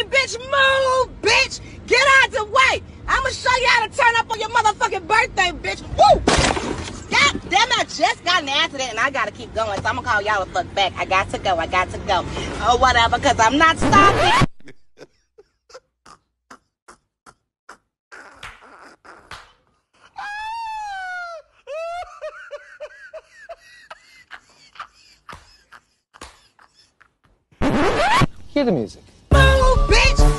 bitch, move, bitch. Get out the way. I'ma show you how to turn up on your motherfucking birthday, bitch. Woo! God damn it, I just got an accident and I gotta keep going, so I'm gonna call y'all the fuck back. I got to go. Or whatever, because I'm not stopping. Hear the music. Move, bitch.